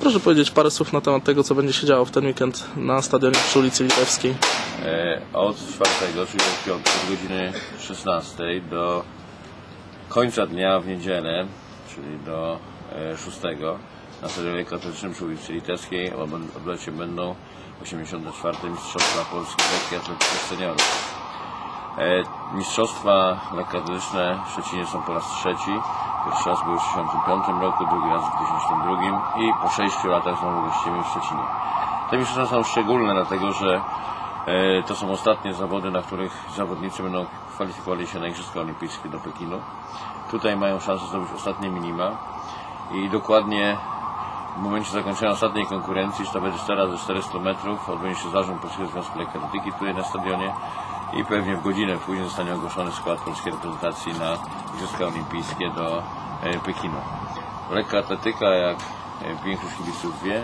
Proszę powiedzieć parę słów na temat tego, co będzie się działo w ten weekend na stadionie przy ulicy Litewskiej. Od 4, czyli od piątku, od godziny 16 do końca dnia w niedzielę, czyli do 6, na stadionie katedrycznym przy ulicy Litewskiej odbywać się będą 84. Mistrzostwa Polski lekkiej atletyki seniorów. Mistrzostwa lekkoatletyczne w Szczecinie są po raz trzeci. Pierwszy raz były w 1965 roku, drugi raz w 2002 i po 6 latach znowu gościmy w Szczecinie. Te mistrzostwa są szczególne, dlatego że to są ostatnie zawody, na których zawodnicy będą kwalifikowali się na Igrzyska Olimpijskie do Pekinu. Tutaj mają szansę zdobyć ostatnie minima i dokładnie w momencie zakończenia ostatniej konkurencji, to będzie teraz ze 400 metrów, odbędzie się zarząd Polskiego Związku Lekkoatletyki tutaj na stadionie i pewnie w godzinę później zostanie ogłoszony skład polskiej reprezentacji na Igrzyska Olimpijskie do Pekinu. Lekkoatletyka, jak większość kibiców wie,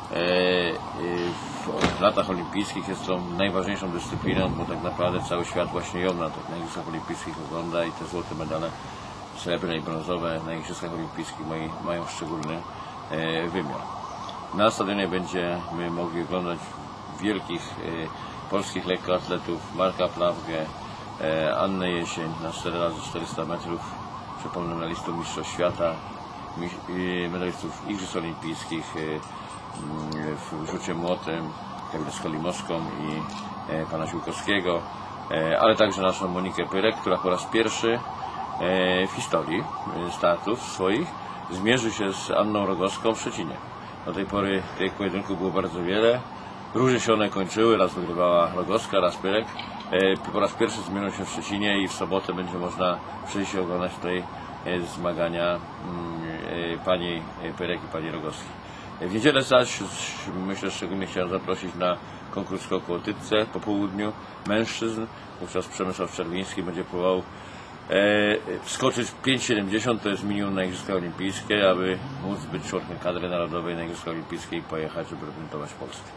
w latach olimpijskich jest tą najważniejszą dyscypliną, bo tak naprawdę cały świat właśnie ją na Igrzyskach Olimpijskich ogląda i te złote medale srebrne i brązowe na Igrzyskach Olimpijskich mają szczególny wymiar. Na stadionie będziemy mogli oglądać wielkich polskich lekkoatletów, Marka Plawgę, Annę Jesień na 4x400 metrów, przypomnę medalistów Mistrzostw Świata, medalistów Igrzysk Olimpijskich w rzucie młotem, Kamilę Skolimowską i pana Ziółkowskiego, ale także naszą Monikę Pyrek, która po raz pierwszy w historii startów swoich zmierzy się z Anną Rogowską w Szczecinie. Do tej pory tych pojedynków było bardzo wiele. Różnie się one kończyły, raz wygrywała Rogowska, raz Pyrek. Po raz pierwszy zmierzą się w Szczecinie i w sobotę będzie można przyjść i oglądać tutaj zmagania pani Pyrek i pani Rogowskiej. W niedzielę zaś, myślę, szczególnie chciałem zaprosić na konkurs skoku o tytce po południu mężczyzn. Wówczas Przemysław Czerwiński będzie próbował skoczyć 5,70, to jest minimum na Igrzyska Olimpijskie, aby móc być członkiem kadry narodowej na Igrzyska Olimpijskie i pojechać, żeby reprezentować Polskę.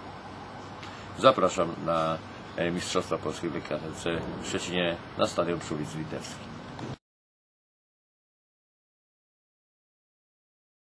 Zapraszam na Mistrzostwa Polskiej w lekkoatletyce w Szczecinie na stadion przy ulicy Litewskiej.